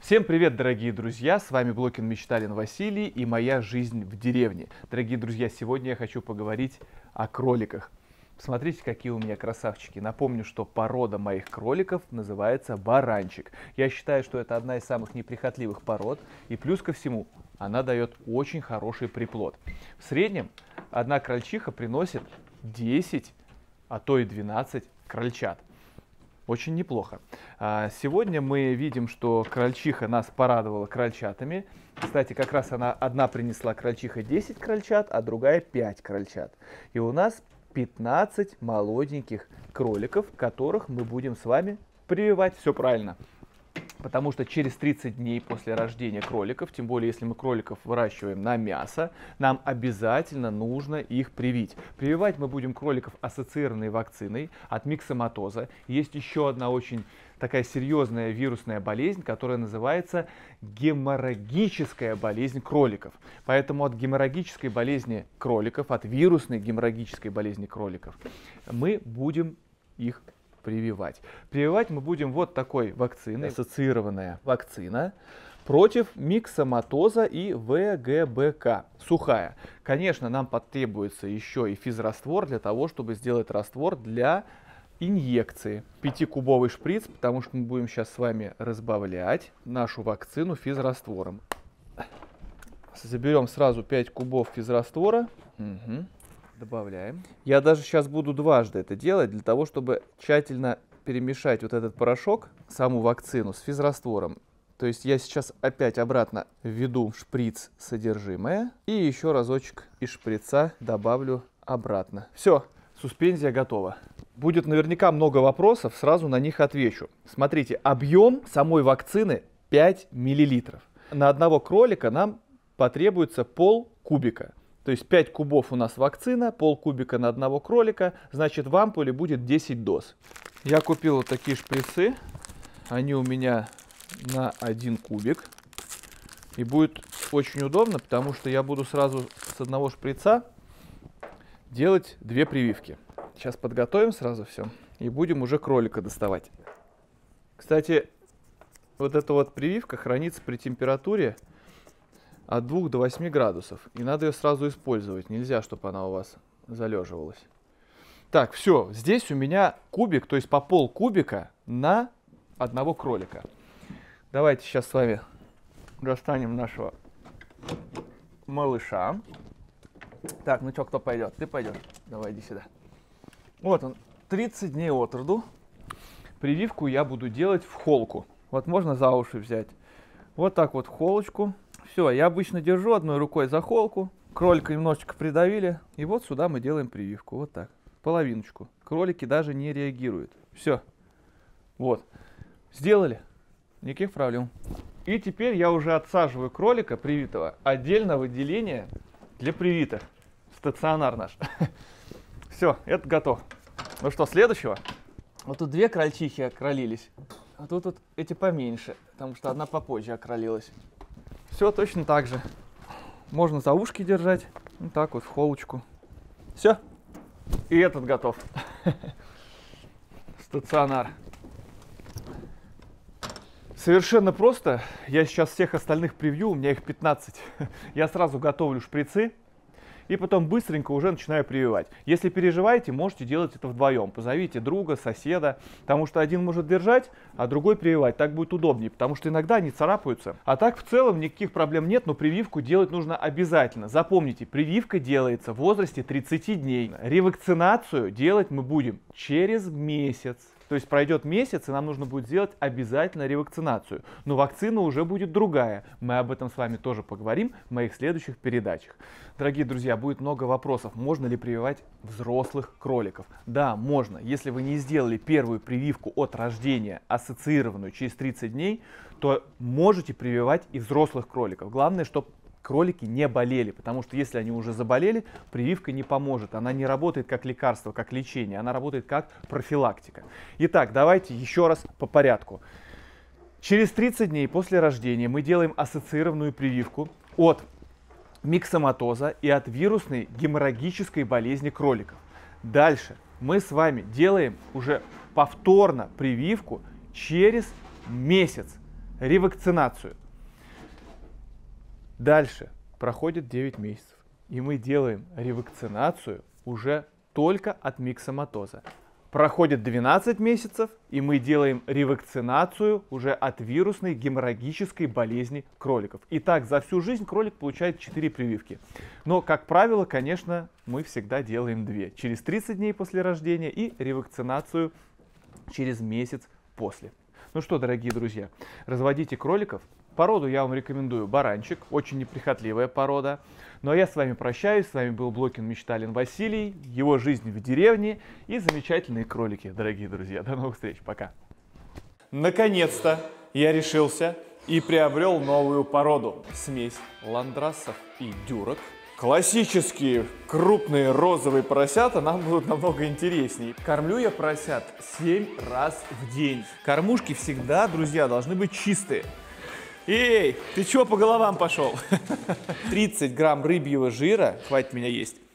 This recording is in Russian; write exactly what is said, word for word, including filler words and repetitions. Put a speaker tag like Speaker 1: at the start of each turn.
Speaker 1: Всем привет, дорогие друзья! С вами Блокин Мечталин Василий и моя жизнь в деревне. Дорогие друзья, сегодня я хочу поговорить о кроликах. Смотрите, какие у меня красавчики. Напомню, что порода моих кроликов называется баранчик. Я считаю, что это одна из самых неприхотливых пород. И плюс ко всему, она дает очень хороший приплод. В среднем одна крольчиха приносит десять, а то и двенадцать крольчат. Очень неплохо. Сегодня мы видим, что крольчиха нас порадовала крольчатами. Кстати, как раз она одна принесла крольчиха десять крольчат, а другая пять крольчат. И у нас пятнадцать молоденьких кроликов, которых мы будем с вами прививать. Все правильно. Потому что через тридцать дней после рождения кроликов, тем более если мы кроликов выращиваем на мясо, нам обязательно нужно их привить. Прививать мы будем кроликов ассоциированной вакциной от миксоматоза. Есть еще одна очень такая серьезная вирусная болезнь, которая называется геморрагическая болезнь кроликов. Поэтому от геморрагической болезни кроликов, от вирусной геморрагической болезни кроликов мы будем их прививать. Прививать мы будем вот такой вакциной, ассоциированная вакцина против миксоматоза и вэ гэ бэ ка, сухая. Конечно, нам потребуется еще и физраствор для того, чтобы сделать раствор для инъекции. Пятикубовый шприц, потому что мы будем сейчас с вами разбавлять нашу вакцину физраствором. Заберем сразу пять кубов физраствора. Угу. Добавляем. Я даже сейчас буду дважды это делать, для того, чтобы тщательно перемешать вот этот порошок, саму вакцину с физраствором. То есть я сейчас опять обратно введу в шприц содержимое и еще разочек из шприца добавлю обратно. Все, суспензия готова. Будет наверняка много вопросов, сразу на них отвечу. Смотрите, объем самой вакцины пять миллилитров. На одного кролика нам потребуется пол кубика. То есть пять кубов у нас вакцина, полкубика на одного кролика, значит в ампуле будет десять доз. Я купил вот такие шприцы, они у меня на один кубик. И будет очень удобно, потому что я буду сразу с одного шприца делать две прививки. Сейчас подготовим сразу все и будем уже кролика доставать. Кстати, вот эта вот прививка хранится при температуре от двух до восьми градусов. И надо ее сразу использовать. Нельзя, чтобы она у вас залеживалась. Так, все. Здесь у меня кубик, то есть по пол кубика на одного кролика. Давайте сейчас с вами достанем нашего малыша. Так, ну что, кто пойдет? Ты пойдешь? Давай, иди сюда. Вот он, тридцать дней от роду. Прививку я буду делать в холку. Вот можно за уши взять. Вот так вот в холочку. Все, я обычно держу одной рукой за холку, кролика немножечко придавили, и вот сюда мы делаем прививку, вот так, половиночку. Кролики даже не реагируют. Все, вот, сделали, никаких проблем. И теперь я уже отсаживаю кролика привитого отдельно в отделение для привитых, стационар наш. Все, это готов. Ну что, следующего? Вот тут две крольчихи окролились, а тут вот эти поменьше, потому что одна попозже окролилась. Все точно так же. Можно за ушки держать. Вот так вот в холочку. Все. И этот готов. Стационар. Совершенно просто. Я сейчас всех остальных привью. У меня их пятнадцать. Я сразу готовлю шприцы. И потом быстренько уже начинаю прививать. Если переживаете, можете делать это вдвоем. Позовите друга, соседа, потому что один может держать, а другой прививать. Так будет удобнее, потому что иногда они царапаются. А так в целом никаких проблем нет, но прививку делать нужно обязательно. Запомните, прививка делается в возрасте тридцати дней. Ревакцинацию делать мы будем через месяц. То есть пройдет месяц, и нам нужно будет сделать обязательно ревакцинацию. Но вакцина уже будет другая. Мы об этом с вами тоже поговорим в моих следующих передачах. Дорогие друзья, будет много вопросов. Можно ли прививать взрослых кроликов? Да, можно. Если вы не сделали первую прививку от рождения, ассоциированную через тридцать дней, то можете прививать и взрослых кроликов. Главное, чтобы кролики не болели, потому что если они уже заболели, прививка не поможет. Она не работает как лекарство, как лечение, она работает как профилактика. Итак, давайте еще раз по порядку. Через тридцать дней после рождения мы делаем ассоциированную прививку от миксоматоза и от вирусной геморрагической болезни кроликов. Дальше мы с вами делаем уже повторно прививку через месяц. ревакцинацию. Дальше проходит девять месяцев, и мы делаем ревакцинацию уже только от миксоматоза. Проходит двенадцать месяцев, и мы делаем ревакцинацию уже от вирусной геморрагической болезни кроликов. Итак, за всю жизнь кролик получает четыре прививки. Но, как правило, конечно, мы всегда делаем две. Через тридцать дней после рождения и ревакцинацию через месяц после. Ну что, дорогие друзья, разводите кроликов. Породу я вам рекомендую баранчик, очень неприхотливая порода. Ну а я с вами прощаюсь, с вами был Блокин Мечталин Василий, его жизнь в деревне и замечательные кролики, дорогие друзья. До новых встреч, пока. Наконец-то я решился и приобрел новую породу. Смесь ландрассов и дюрок. Классические крупные розовые поросята нам будут намного интереснее. Кормлю я поросят семь раз в день. Кормушки всегда, друзья, должны быть чистые. Эй, ты чего по головам пошел? тридцать грамм рыбьего жира, хватит меня есть,